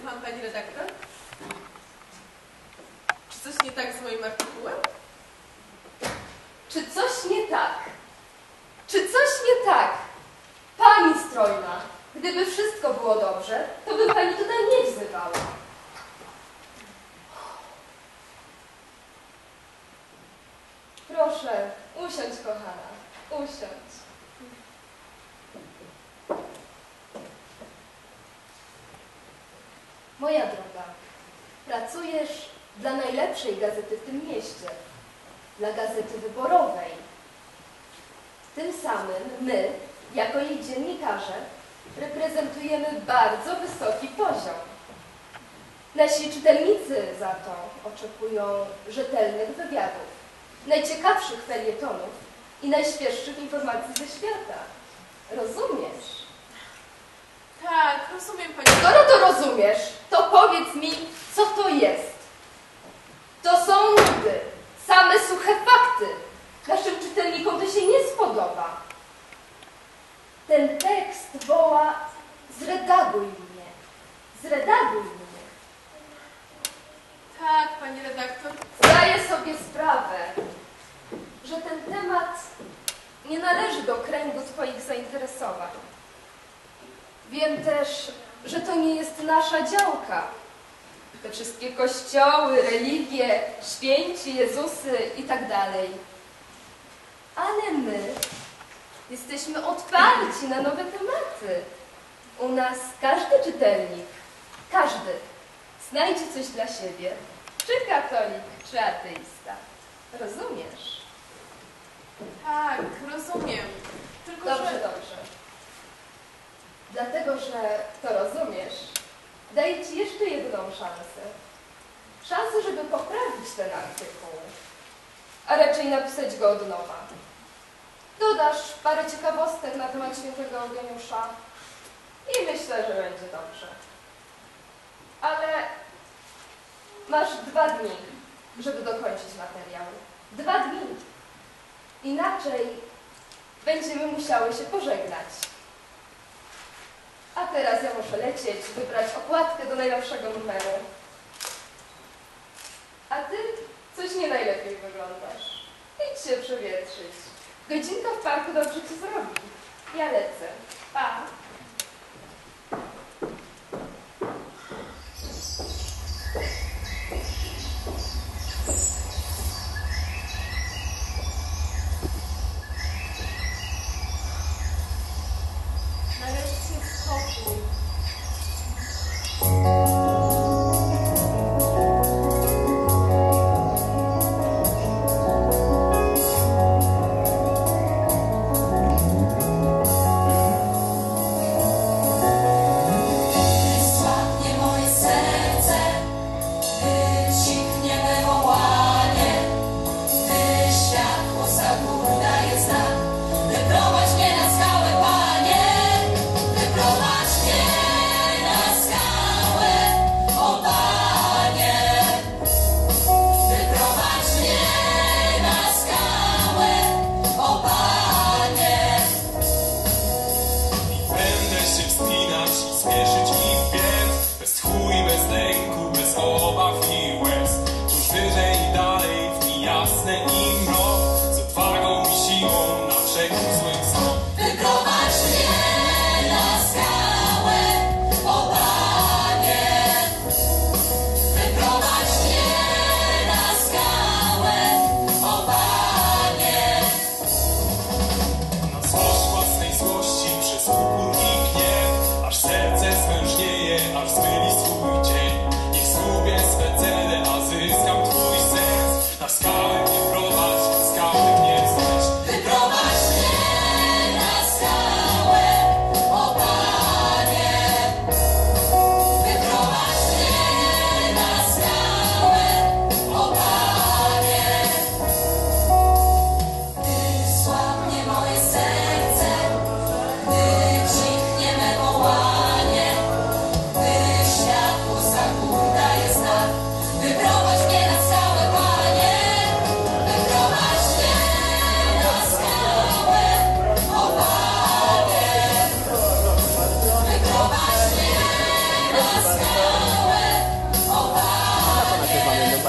Słucham, pani redaktor. Czy coś nie tak z moim artykułem? Czy coś nie tak? Czy coś nie tak? Pani strojna, gdyby wszystko było dobrze, to by pani tutaj nie wzywała. Proszę, usiądź, kochana, usiądź. Moja droga, pracujesz dla najlepszej gazety w tym mieście, dla Gazety Wyborowej. Tym samym my, jako jej dziennikarze, reprezentujemy bardzo wysoki poziom. Nasi czytelnicy za to oczekują rzetelnych wywiadów, najciekawszych felietonów i najświeższych informacji ze świata. Rozumiesz? Tak, rozumiem pani. Skoro to rozumiesz, to powiedz mi, co to jest. To są nudy, same suche fakty. Naszym czytelnikom to się nie spodoba. Ten tekst woła: zredaguj mnie, zredaguj mnie. Tak, pani redaktor. Zdaję sobie sprawę, że ten temat nie należy do kręgu twoich zainteresowań. Wiem też, że to nie jest nasza działka. Te wszystkie kościoły, religie, święci, Jezusy i tak dalej. Ale my jesteśmy otwarci na nowe tematy. U nas każdy czytelnik, każdy znajdzie coś dla siebie. Czy katolik, czy ateista. Rozumiesz? Tak, rozumiem. Tylko, Dobrze, że... dobrze. Dlatego, że to rozumiesz, daję ci jeszcze jedną szansę. Szansę, żeby poprawić ten artykuł, a raczej napisać go od nowa. Dodasz parę ciekawostek na temat świętego Eugeniusza i myślę, że będzie dobrze. Ale masz 2 dni, żeby dokończyć materiał. 2 dni. Inaczej będziemy musiały się pożegnać. A teraz ja muszę lecieć, wybrać okładkę do najnowszego numeru. A ty coś nie najlepiej wyglądasz. Idź się przewietrzyć. Godzinka w parku dobrze ci zrobi. Ja lecę. Pa! Nareszcie spokój.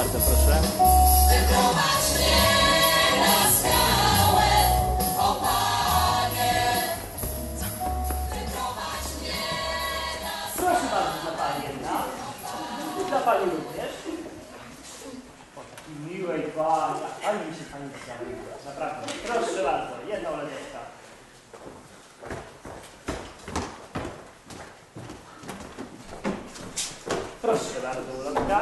bardzo proszę. Proszę bardzo, dla pani jedna. I dla pani również. O, takiej miłej pani. Ale mi się pani zabawiła. Naprawdę. Proszę bardzo, jedna ulotka. Proszę bardzo, ulotka.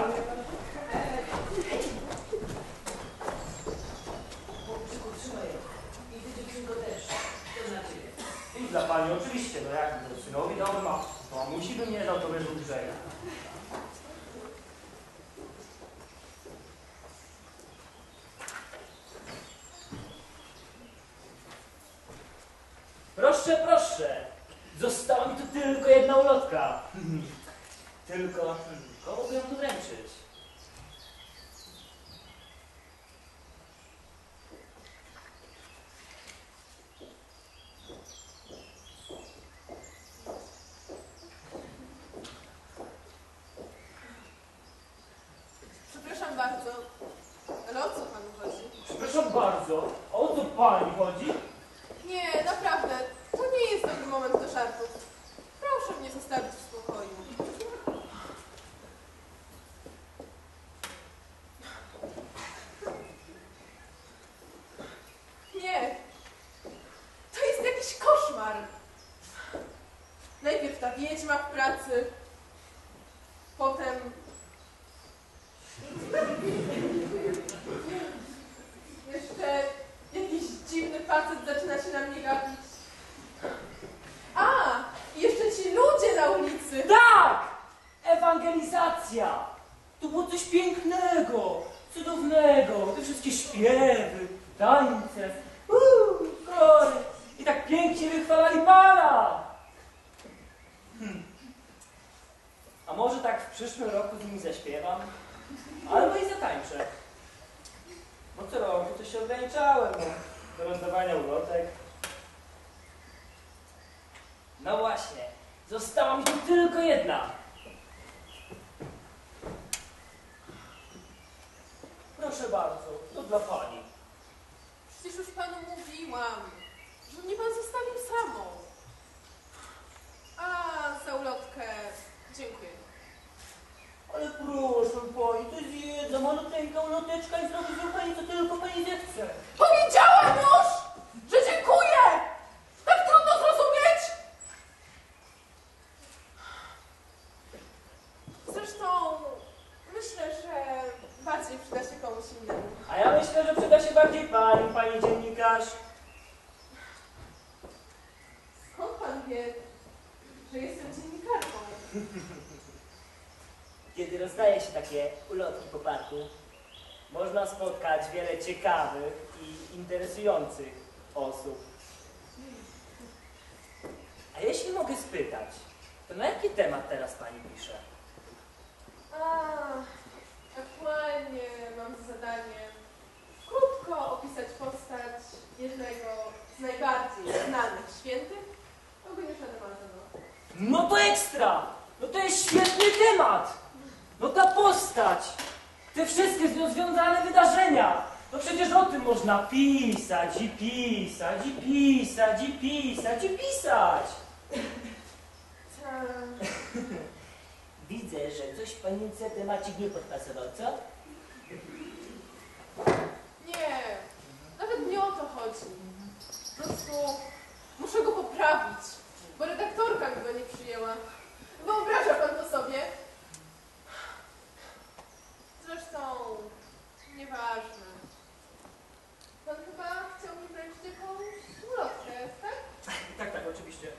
I dla pani oczywiście, no jak to synowi dom ma, to musi by mnie dał, to będzie grzega. Proszę, proszę, została mi tu tylko jedna ulotka. Tylko, komu by ją tu wręczyć? Przepraszam bardzo, ale o co panu chodzi? Przepraszam bardzo, a o co pani chodzi? Nie, naprawdę, to nie jest dobry moment do żartów. Proszę mnie zostawić w spokoju. Nie, to jest jakiś koszmar. Najpierw ta wiedźma w pracy, potem... Jeszcze jakiś dziwny facet zaczyna się na mnie gapić. A, i jeszcze ci ludzie na ulicy. Tak! Ewangelizacja! To było coś pięknego, cudownego. Te wszystkie śpiewy, tańce, chory. I tak pięknie wychwalali Pana. A może tak w przyszłym roku z nimi zaśpiewam? Albo i zatańczę. Bo co roku to się ograniczałem do rozdawania ulotek. No właśnie, została mi tu tylko jedna. Proszę bardzo, to dla pani. Przecież już panu mówiłam, że mnie pan zostawił samą. A, za ulotkę dziękuję. Ale proszę pani, to jest jedna maluteńka uloteczka i zrobi z pani co tylko pani zechce. Powiedziałam już, że dziękuję! Tak trudno zrozumieć! Zresztą myślę, że bardziej przyda się komuś innemu. A ja myślę, że przyda się bardziej pani, pani dziennikarz. Skąd pan wie, że jestem dziennikarką? Kiedy rozdaje się takie ulotki po parku, można spotkać wiele ciekawych i interesujących osób. A jeśli mogę spytać, to na jaki temat teraz pani pisze? A, aktualnie mam za zadanie krótko opisać postać jednego z najbardziej znanych świętych, Eugeniusza de Malzeno. No to ekstra! No to jest świetny temat! No ta postać! Te wszystkie z nią związane wydarzenia! No przecież o tym można pisać i pisać i pisać i pisać i pisać! Widzę, że coś panience temacik nie podpasował, co? Nie, nawet nie o to chodzi. Po prostu muszę go poprawić, bo redaktorka mi go nie przyjęła. Wyobraża pan to sobie? Zresztą nieważne. Pan chyba chciał mi wręczyć jakąś ulotkę, tak? Tak, tak, oczywiście.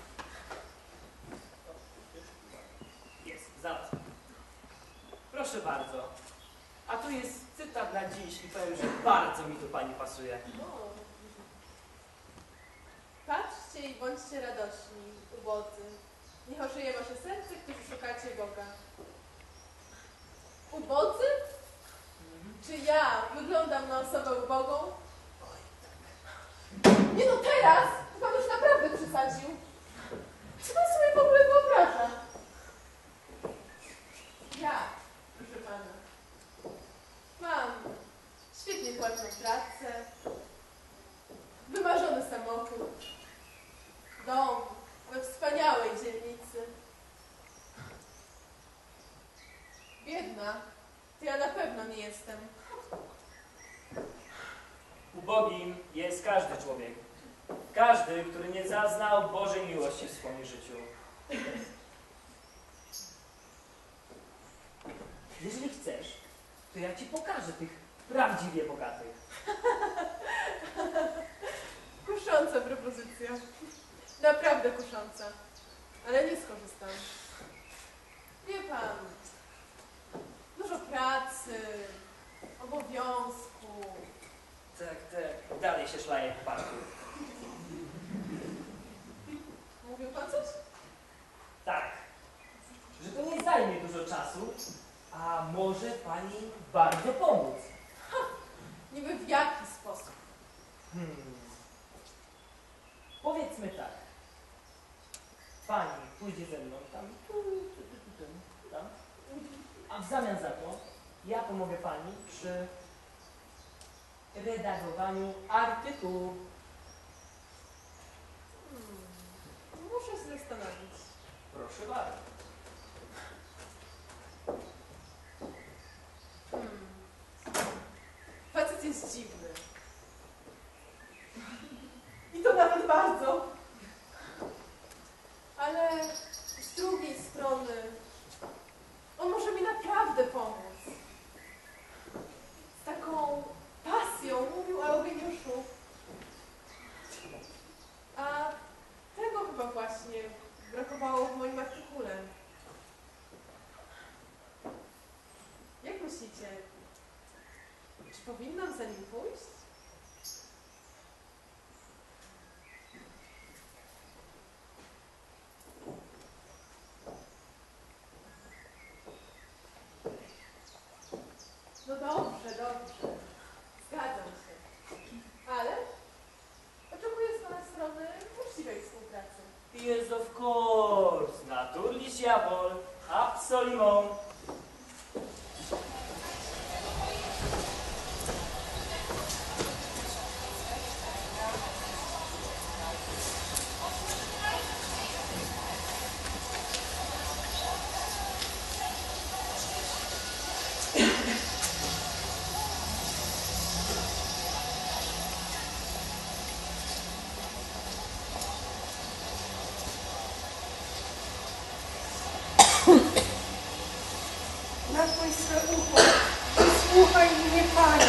Jest, zaraz. Proszę bardzo. A tu jest cytat na dziś i powiem, że bardzo mi tu pani pasuje. O. Patrzcie i bądźcie radośni, ubodzy. Niech ożyje wasze serce, którzy szukacie Boga. Ubodzy? Czy ja wyglądam na osobę ubogą? Nie no, teraz to pan już naprawdę przesadził. Co pan sobie w ogóle wyobraża? Ja, proszę pana. Biedna, to ja na pewno nie jestem. Ubogim jest każdy człowiek. Każdy, który nie zaznał Bożej miłości w swoim życiu. Jeżeli chcesz, to ja ci pokażę tych prawdziwie bogatych. Kusząca propozycja. Naprawdę kusząca. Ale nie skorzystam. Wie pan, dużo pracy, obowiązku. Tak. Dalej się szlaje w parku. Mówił pan coś? Tak. Że to nie zajmie dużo czasu, a może pani bardzo pomóc. Niby w jaki sposób? Powiedzmy tak. Pani pójdzie ze mną tam, tam, a w zamian za to ja pomogę pani przy redagowaniu artykułu. Muszę się zastanowić. Proszę bardzo. Facet jest dziwny. I to nawet bardzo. Ale z drugiej strony on może mi naprawdę pomóc. Z taką pasją mówił o Eugeniuszu. A tego chyba właśnie brakowało w moim artykule. Jak myślicie, czy powinnam za nim pójść? No dobrze. Zgadzam się. Ale oczekuję z pana strony uczciwej współpracy. Yes, of course. Naturlich jawohl. Absolument. Nakłoń swe ucho i słuchaj mnie, Panie,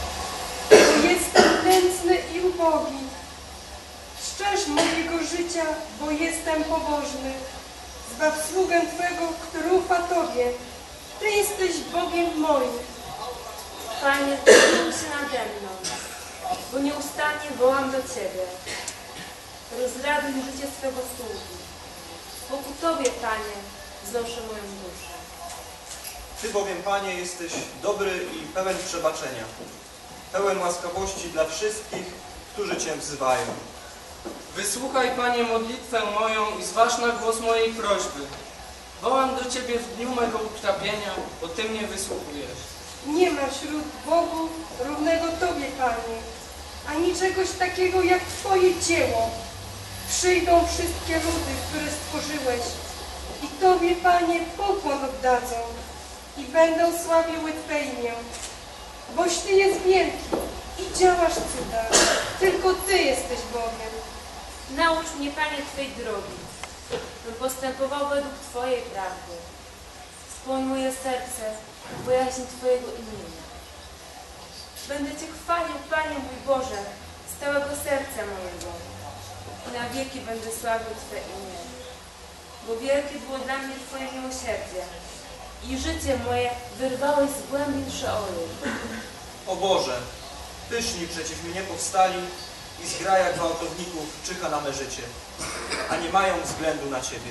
bo jestem nędzny i ubogi. Szczerz mojego życia, bo jestem pobożny. Zbaw sługę Twego, który ufa Tobie. Ty jesteś Bogiem moim. Panie, zmiłuj się nade mną, bo nieustannie wołam do Ciebie. Rozraduj życie swego sługi. Wokół Tobie, Panie, znoszę moją duszę. Ty bowiem, Panie, jesteś dobry i pełen przebaczenia, pełen łaskawości dla wszystkich, którzy Cię wzywają. Wysłuchaj, Panie, modlitwę moją i zważ na głos mojej prośby. Wołam do Ciebie w dniu mego utrapienia, bo Ty mnie wysłuchujesz. Nie ma wśród bogów równego Tobie, Panie, ani czegoś takiego jak Twoje dzieło. Przyjdą wszystkie ludy, które stworzyłeś i Tobie, Panie, pokłon oddadzą i będą sławiły Twe imię. Boś Ty jest wielki i działasz cuda. Tylko Ty jesteś Bogiem. Naucz mnie, Panie, Twej drogi, bym postępował według Twojej prawdy. Skłoń moje serce w bojaźń Twojego imienia. Będę Cię chwalił, Panie mój Boże, z całego serca mojego i na wieki będę sławił Twe imię. Bo wielkie było dla mnie Twoje miłosierdzie i życie moje wyrwałeś z głębin Szeolu. O Boże, pyszni przeciw mnie powstali i zgraja gwałtowników czyha na me życie, a nie mają względu na Ciebie.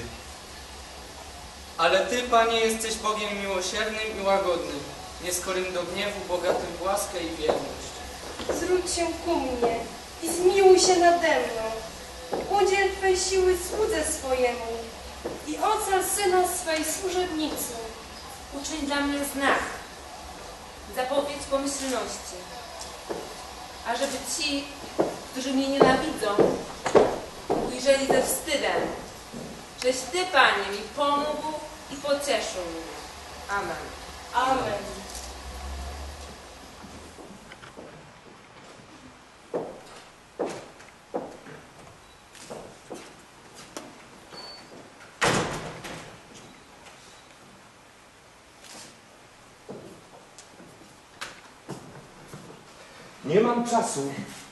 Ale Ty, Panie, jesteś Bogiem miłosiernym i łagodnym, nieskorym do gniewu, bogatym w łaskę i wierność. Zwróć się ku mnie i zmiłuj się nade mną. Udziel Twej siły słudze swojemu i ocal syna swej służebnicy. Uczyń dla mnie znak, zapowiedź pomyślności, ażeby ci, którzy mnie nienawidzą, ujrzeli ze wstydem, żeś Ty, Panie, mi pomógł i pocieszył mnie. Amen. Amen. Nie mam czasu.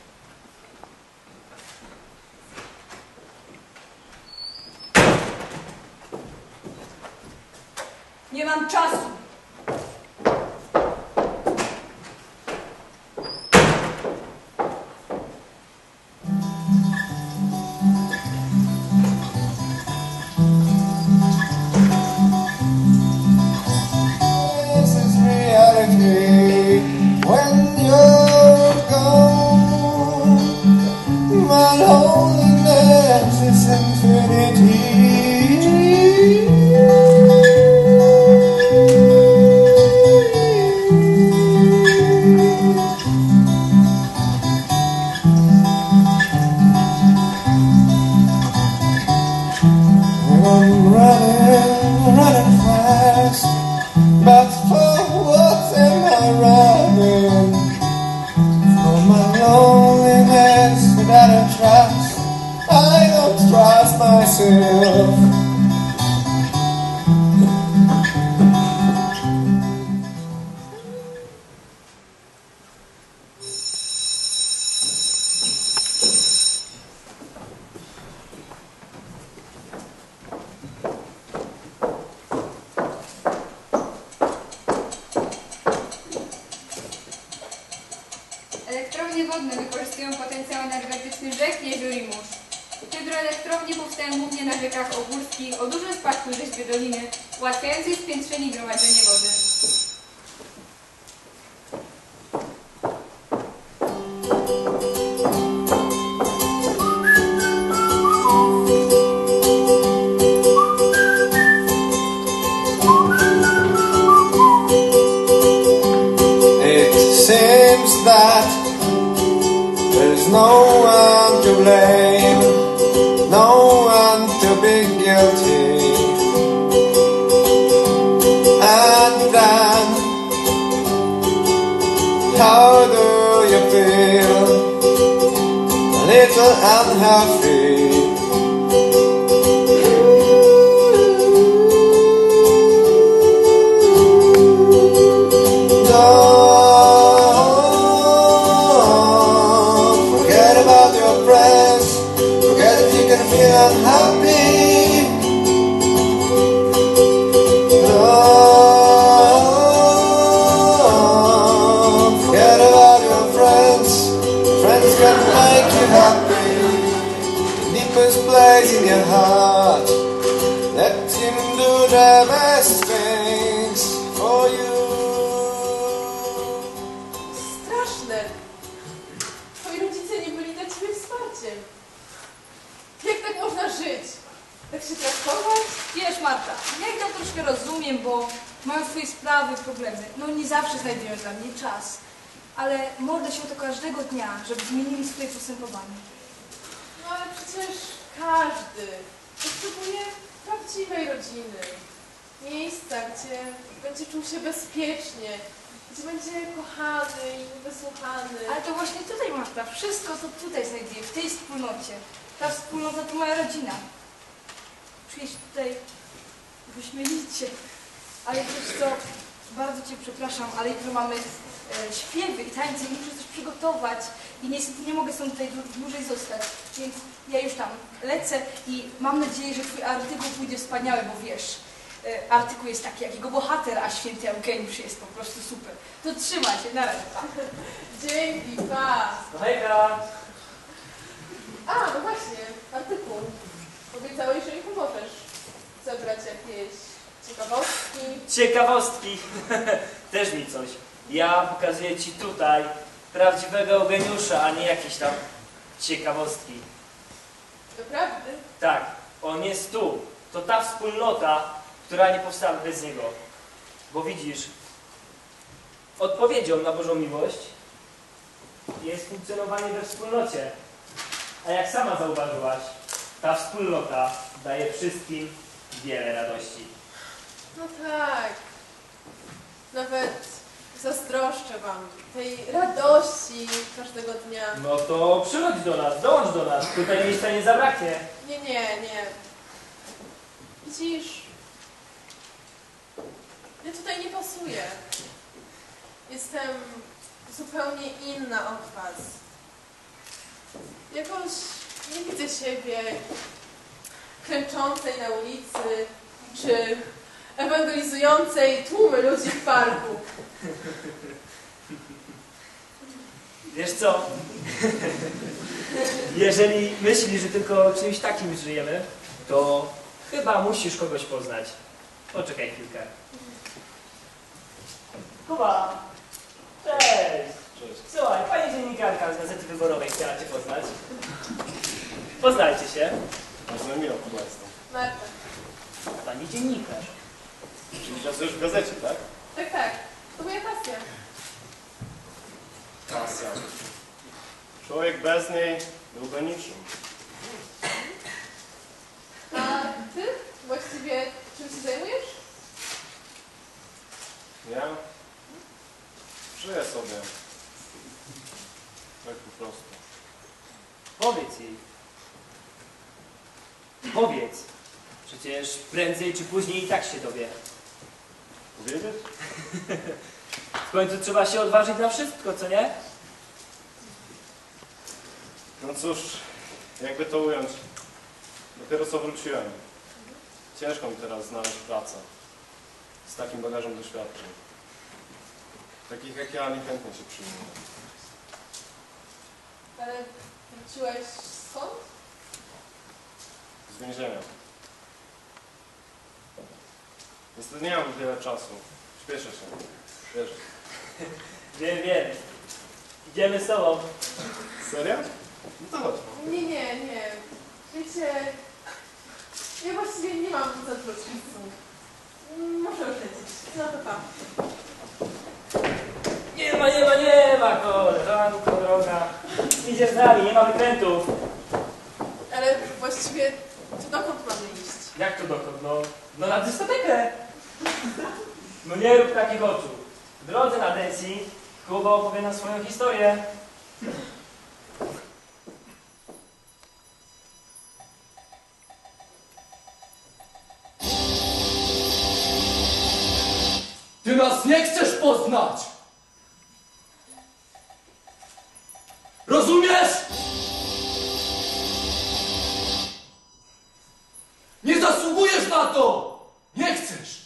Nie mam czasu. This is reality when you're gone. My loneliness is infinity. I'm running fast, but for what am I running? For my loneliness that I trust. I don't trust myself. Elektrownie wodne wykorzystują potencjał energetyczny rzek, jezior i mórz. Hydroelektrownie powstają głównie na rzekach ogórskich o dużym spadku rzeźby doliny, ułatwiającej spiętrzenie i gromadzenie wody. It seems that there's no one to blame, no one to be guilty. And then, how do you feel? A little unhappy. Don't forget about your friends. Forget that you can feel unhappy. Don't forget about your friends. Friends can make you happy. The deepest place in your heart. Let him do the best things for you. Straszne. Twoi rodzice nie byli dla ciebie wsparciem. Jak tak można żyć? Tak się traktować? Wiesz, Marta, ja ich tam troszkę rozumiem, bo mają swoje sprawy, problemy. No nie zawsze znajdują dla mnie czas. Ale modlę się o to każdego dnia, żeby zmienili swoje postępowanie. No ale przecież każdy potrzebuje prawdziwej rodziny. Miejsca, gdzie będzie czuł się bezpiecznie, gdzie będzie kochany i wysłuchany. Ale to właśnie tutaj, Marta, wszystko to tutaj znajduję, w tej wspólnocie. Ta wspólnota to moja rodzina. Czuję się tutaj wyśmienicie. Ale wiesz co, bardzo Cię przepraszam, ale jutro mamy śpiewy i tańce i muszę coś przygotować. I niestety nie mogę stąd tutaj dłużej zostać, więc ja już tam lecę i mam nadzieję, że Twój artykuł pójdzie wspaniały, bo wiesz, artykuł jest taki jak jego bohater, a święty Eugeniusz jest po prostu super. To trzymaj się, na razie. Dzięki, pa! No hejka! A, no właśnie, artykuł. Obiecałeś, że mi pomożesz zebrać jakieś ciekawostki. Ciekawostki! Też mi coś. Ja pokazuję Ci tutaj prawdziwego Eugeniusza, a nie jakieś tam ciekawostki. Doprawdy? Tak, on jest tu. To ta wspólnota, która nie powstała bez niego. Bo widzisz, odpowiedzią na Bożą miłość jest funkcjonowanie we wspólnocie. A jak sama zauważyłaś, ta wspólnota daje wszystkim wiele radości. No tak. Nawet zazdroszczę wam tej radości każdego dnia. No to przychodź do nas, dołącz do nas. Tutaj miejsca nie zabraknie. Nie. Widzisz, ja tutaj nie pasuję. Jestem zupełnie inna od was. Jakoś nie widzę siebie klęczącej na ulicy, czy ewangelizującej tłumy ludzi w parku. Wiesz co? Jeżeli myślisz, że tylko czymś takim żyjemy, to chyba musisz kogoś poznać. Poczekaj chwilkę. Kuba! Cześć! Słuchaj, pani dziennikarka z Gazety Wyborowej chciała cię poznać. Poznajcie się. Bardzo miło, Kuba jestem. Marta. Pani dziennikarz. Czyli pracujesz w gazecie, tak? Tak. To moja pasja. Pasja. Człowiek bez niej byłby niczym. A ty? Właściwie czym się zajmujesz? Ja? Żyję sobie. Tak po prostu. Powiedz jej. Powiedz. Przecież prędzej czy później i tak się dowie. Powiedzieć? W końcu trzeba się odważyć na wszystko, co nie? No cóż, jakby to ująć. Dopiero co wróciłem. Ciężko mi teraz znaleźć pracę. Z takim bagażem doświadczeń. Takich jak ja niechętnie się przyjmuję. Ale wróciłeś skąd? Z więzienia. Niestety nie mam wiele czasu. Śpieszę się. Wiesz. Wiem. Idziemy z tobą. Serio? No to chodź. Nie. Wiecie, ja właściwie nie mam za dużo czasu. Muszę już lecieć. No to tam. Nie ma, koleżanko droga. Idziesz z nami, nie ma wykrętów. Ale właściwie to dokąd mamy iść? Jak to dokąd? No na dyskotekę. No nie rób takich oczu. W drodze na Densi Kuba opowie nam swoją historię. Ty nas nie chcesz poznać! Rozumiesz? Nie zasługujesz na to! Nie chcesz!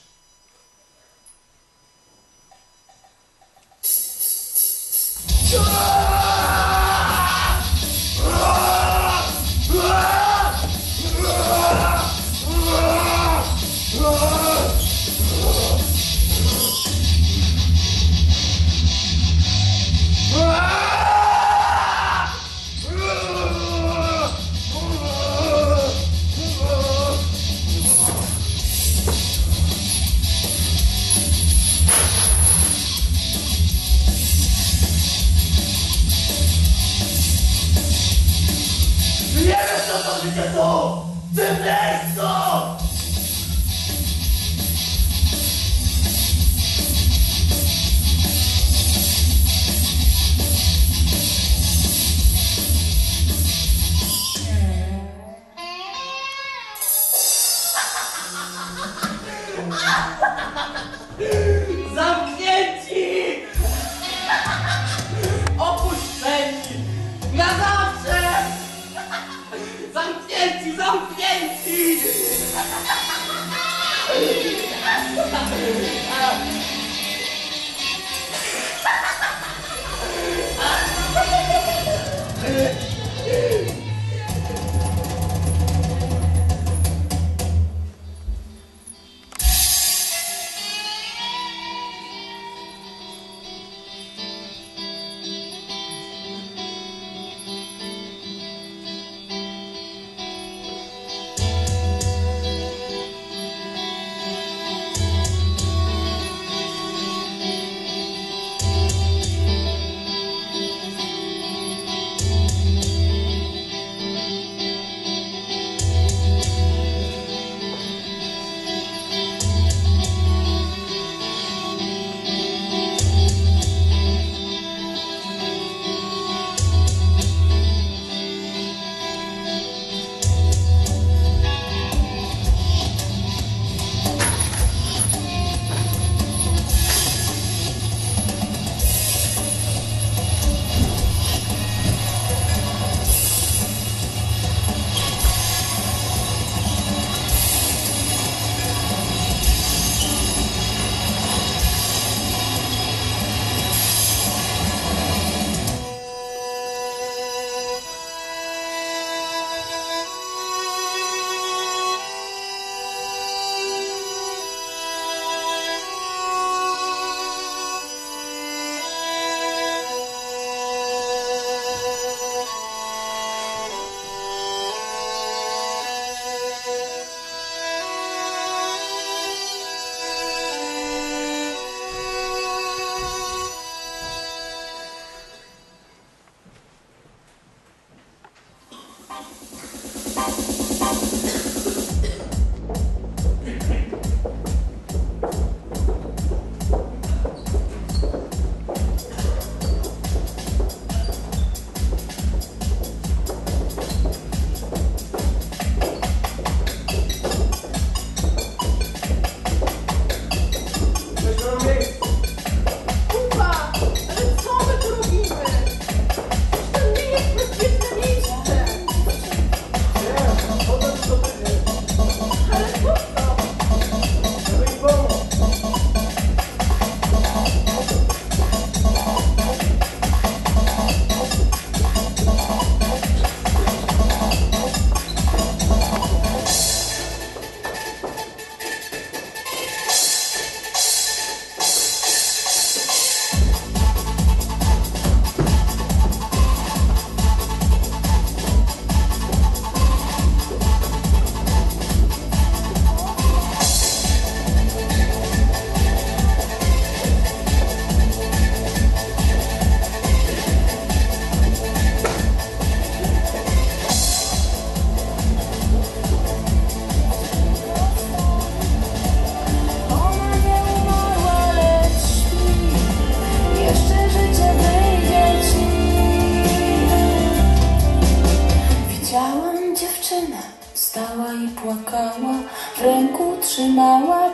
Zamknięci! Opuszczeni! Na zawsze! Zamknięci!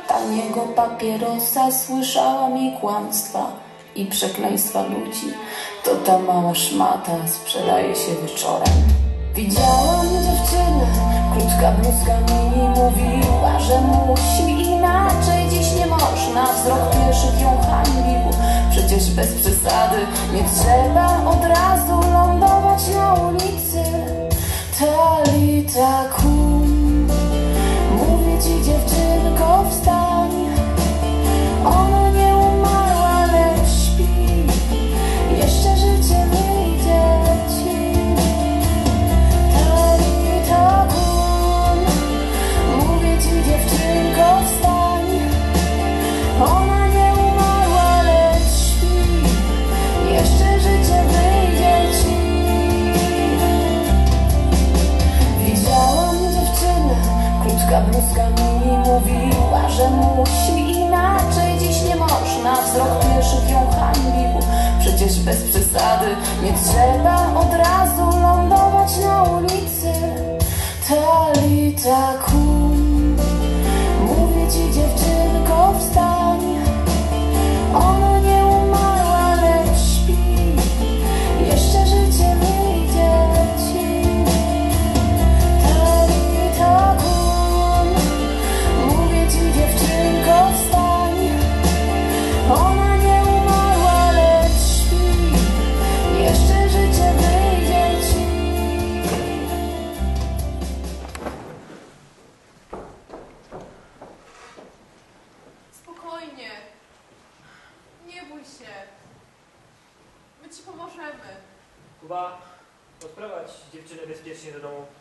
taniego papierosa, słyszałam jej kłamstwa i przekleństwa ludzi. To ta mała szmata sprzedaje się wieczorem. Widziałam dziewczynę, krótka bluzka mini, mówiła, że musi inaczej, dziś nie można. Wzrok pieszych ją hańbił, przecież bez przesady nie trzeba od razu lądować na ulicy. Talita kum, mówię ci dziewczynko, wstań. Ona nie umarła, lecz śpi, jeszcze życie wyjdzie ci. Talita kum, mówię ci dziewczynko, wstań. Ona nie umarła, lecz śpi, jeszcze życie wyjdzie ci. Widziałam dziewczynę, krótka bluzka mini, mówiła, że musi inaczej, dziś nie można. Wzrok pieszych ją hańbił, przecież bez przesady nie trzeba od razu lądować na ulicy. Talita kum, mówię ci dziewczynko, wstań. Ona nie umarła, lecz śpi, jeszcze życie wyjdzie ci. Talita kum, mówię ci dziewczynko, wstań. Ona nie umarła, lecz śpi, jeszcze życie wyjdzie ci. Spokojnie. Nie bój się. My ci pomożemy. Kuba, odprowadź dziewczynę bezpiecznie do domu.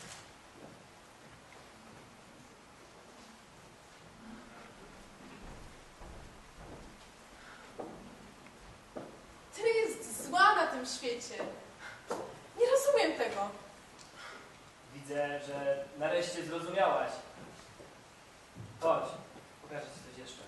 Tyle jest zła na tym świecie. Nie rozumiem tego. Widzę, że nareszcie zrozumiałaś. Chodź, pokażę ci coś jeszcze.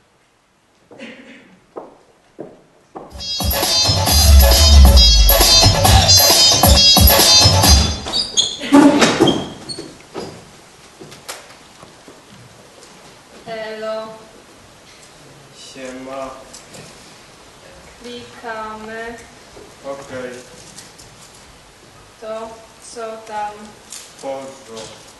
Elo, Siema. klikamy. Okej, To co tam? pozdro.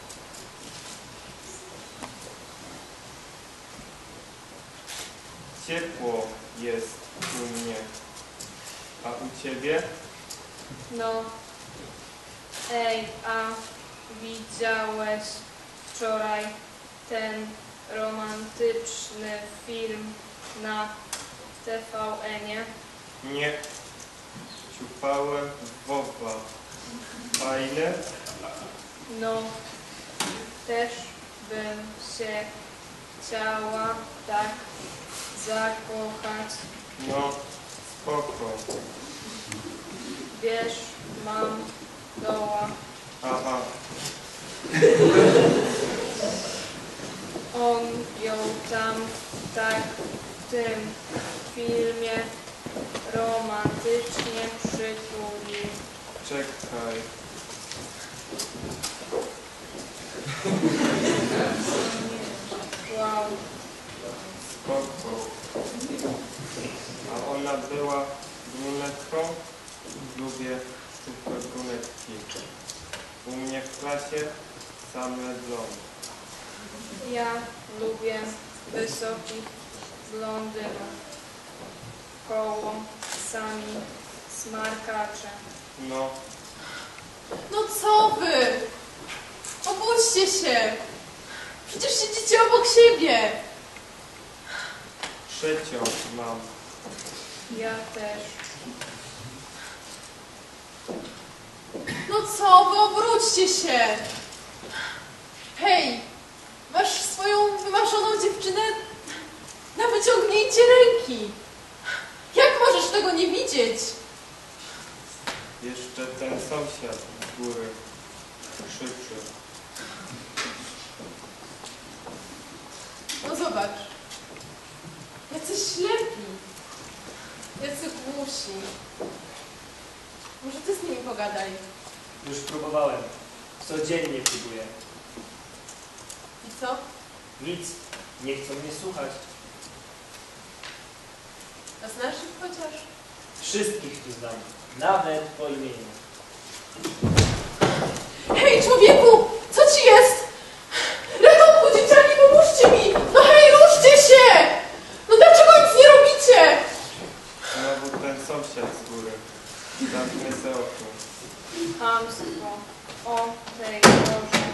Ciepło jest u mnie. A u ciebie? No. Ej, a widziałeś wczoraj ten romantyczny film na TVN-ie? Nie. Ciupałem WOWA. Fajne? No, też bym się chciała tak zakochać. No, spoko. Wiesz, mam doła. Aha. On ją tam tak w tym filmie romantycznie przytulił. Czekaj. Wow. Spoko. A ona była brunetką? Lubię super brunetki. U mnie w klasie same blondy. Ja lubię wysokich blondynów. Koło sami smarkacze. No, No co wy? Obudźcie się. Przecież siedzicie obok siebie. trzecią mam. Ja też. No co wy? Obróćcie się. Hej, masz swoją wymarzoną dziewczynę na wyciągnięcie ręki. Jak możesz tego nie widzieć? Jeszcze ten sąsiad z góry krzyczy. No zobacz. Jacy ślepi. Jacy głusi. Może ty z nimi pogadaj. Już próbowałem. Codziennie próbuję. I co? Nic. Nie chcą mnie słuchać. A znasz ich chociaż? Wszystkich tu znam, nawet po imieniu. Hej, człowieku! Co ci jest? Ratunku, dzieciaki, pomóżcie mi! No hej, ruszcie się! No dlaczego nic nie robicie? Znowu ten sąsiad z góry. Zamknę se okno. Chamstwo. O tej Boże.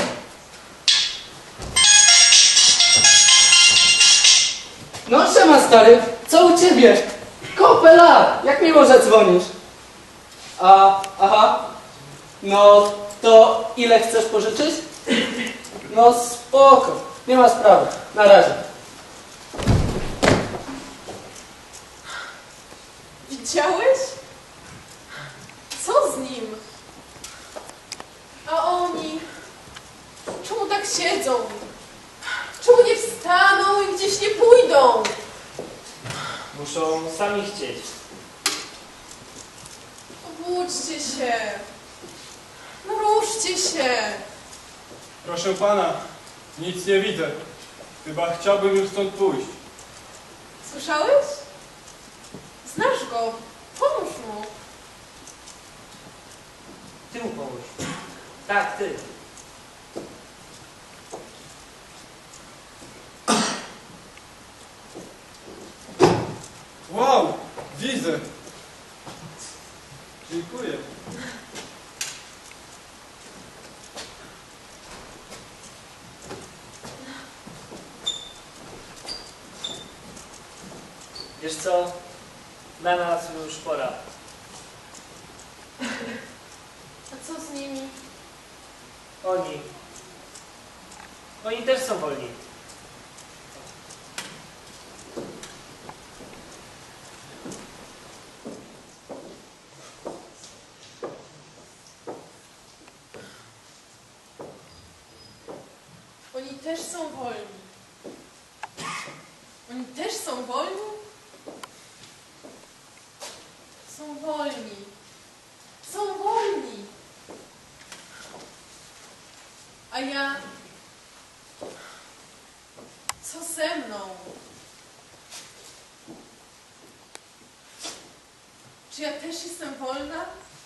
No siema stary, co u ciebie? Kopela, jak miło, że dzwonisz. Aha. No to ile chcesz pożyczyć? No spoko, nie ma sprawy, na razie. Widziałeś? Co z nim? A oni? Czemu tak siedzą? Czemu nie wstaną i gdzieś nie pójdą? Muszą sami chcieć. Obudźcie się. No ruszcie się. Proszę pana, nic nie widzę. Chyba chciałbym już stąd pójść. Słyszałeś? Znasz go. Pomóż mu. Ty mu pomóż. Tak, ty. Wow, widzę. Dziękuję. Wiesz co? Na nas już pora. A co z nimi? Oni też są wolni. Oni też są wolni. Oni też są wolni? Są wolni. Są wolni. A ja... Co ze mną? Czy ja też jestem wolna?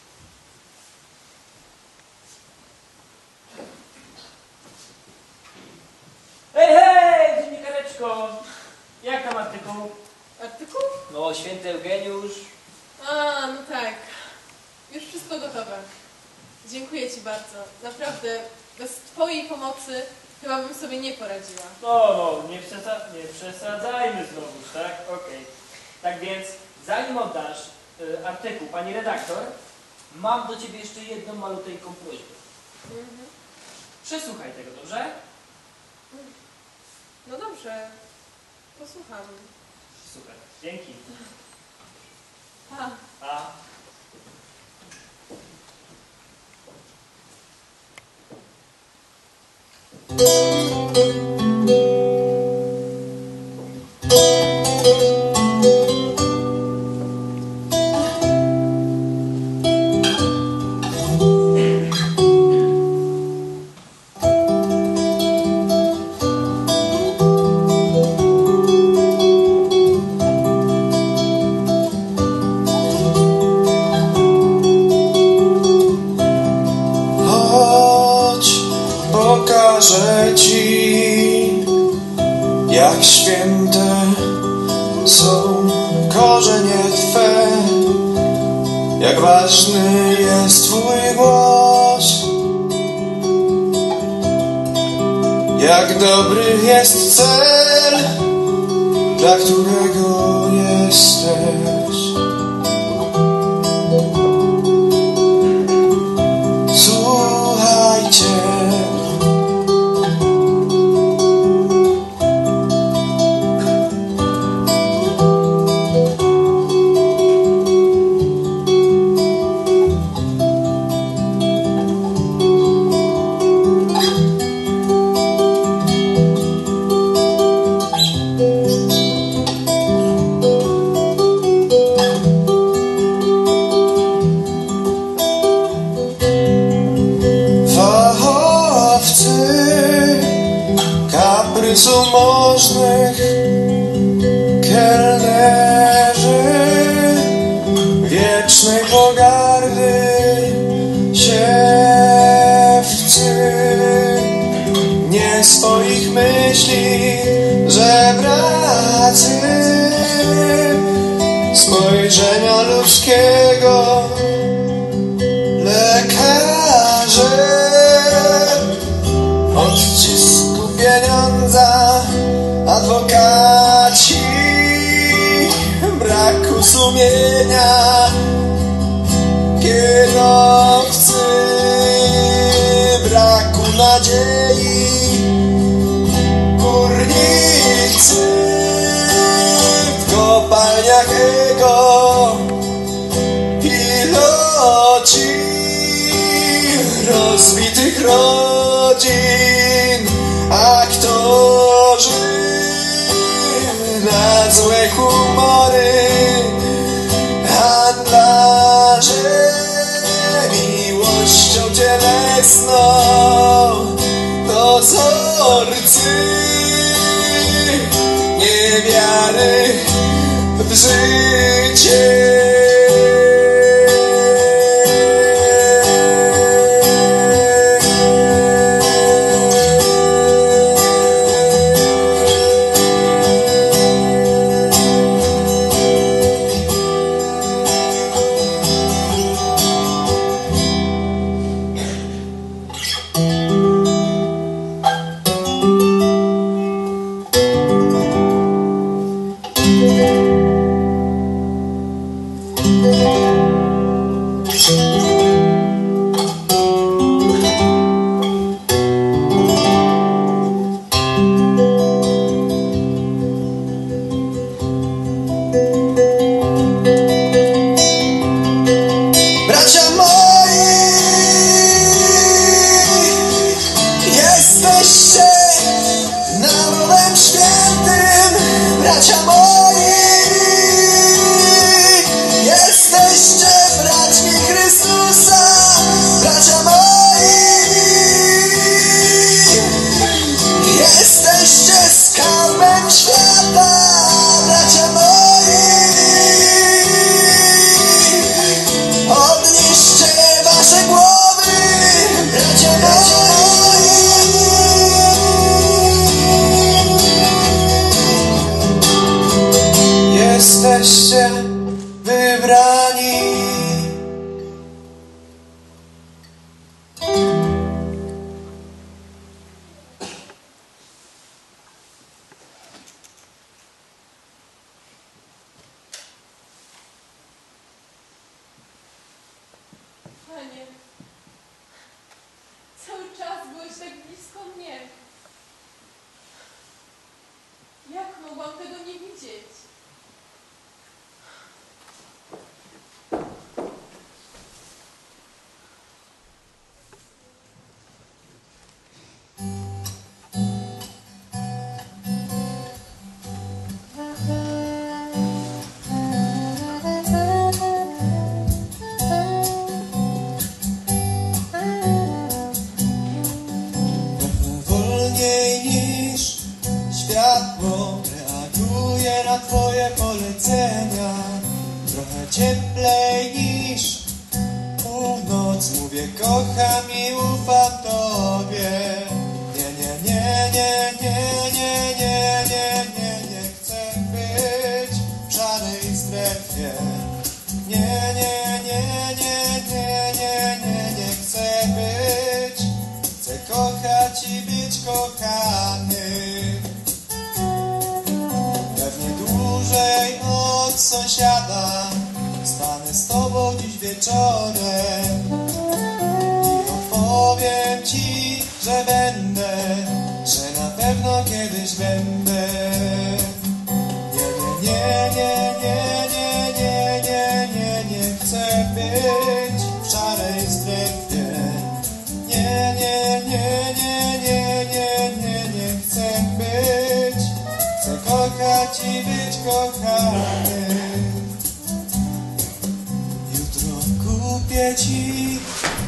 Hej, dziennikareczko! Jak tam artykuł? Artykuł? No, święty Eugeniusz. A, no tak. Już wszystko gotowe. Dziękuję ci bardzo. Naprawdę, bez twojej pomocy chyba bym sobie nie poradziła. No, nie przesadzajmy znowuż, tak? Okej. Tak więc, zanim oddasz artykuł, pani redaktor, mam do ciebie jeszcze jedną maluteńką prośbę. Mhm. Przesłuchaj tego, dobrze? No dobrze. Posłucham. Super, dzięki. Pa. A. Pokażę ci, jak święte są korzenie Twe, jak ważny jest Twój głos, jak dobry jest cel, dla którego jesteś. Słuchajcie, spojrzenia ludzkiego. Lekarze odcisku pieniądza, adwokaci braku sumienia, kierowcy braku nadziei, górnicy w kopalniach ego, piloci rozbitych rodzin, aktorzy na złe humory, handlarze miłością cielesną, dozorcy niewiary w życie. Bracia moi, jesteście narodem świętym. Bracia moi, jesteście braćmi Chrystusa. Bracia moi, jesteście skarbem świata. Bracia moi, podnieście wasze głowy, bracia moi. Jesteście wybrani. Panie, cały czas byłeś tak blisko mnie. Jak mogłam tego nie widzieć? Wolniej niż światło reaguje na twoje polecenia. Trochę cieplej niż północ mówię kocham i ufam tobie. Nie, nie, nie, nie, nie, nie, nie, nie, nie, nie chcę być w żadnej strefie. Nie, nie, nie, nie, nie, nie, nie, nie chcę być. Chcę kochać i być kochany. Pewnie dłużej od sąsiada stanę z tobą dziś wieczorem i opowiem ci, że będę, że na pewno kiedyś będę. Nie, nie, nie, nie, nie, nie, nie, nie, nie chcę być w szarej strefie. Nie, nie, nie, nie, nie, nie, nie, nie chcę być. Chcę kochać i być kochany. Jutro kupię ci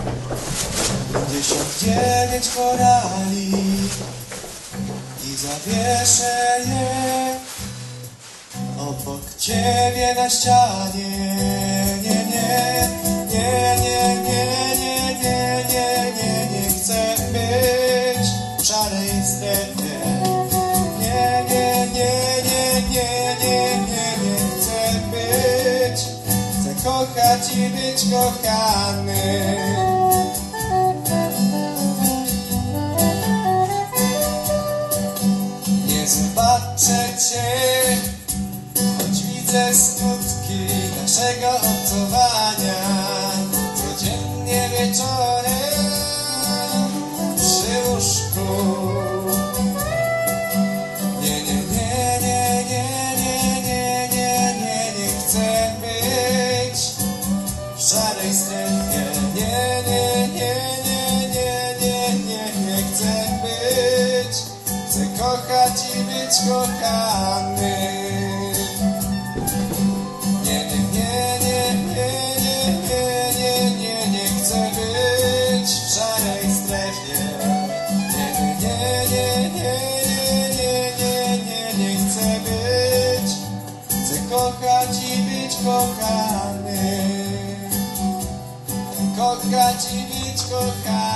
59 korali i zawieszę je obok ciebie na ścianie. Nie, nie, nie, nie, nie, nie, nie, nie, nie, nie chcę być w szarej strefie. Nie, nie, nie, nie, nie, nie, nie, nie chcę być kochać i być kochany. Nie zobaczę cię, choć widzę skutki naszego obcowania. Codziennie wieczorem przy łóżku. Nie, nie, nie, nie, nie, nie, nie, nie, nie, nie chcę być w szarej strefie. Nie, nie, nie, nie, nie, nie, nie, nie chcę być. Chcę kochać i być kochany. Nie, nie, nie, nie, nie, nie, nie, nie, nie chcę być w szarej strefie. Nie, nie, nie, nie, nie, nie, nie, nie chcę być. Chcę kochać i być kochany. Kochać i być kochany.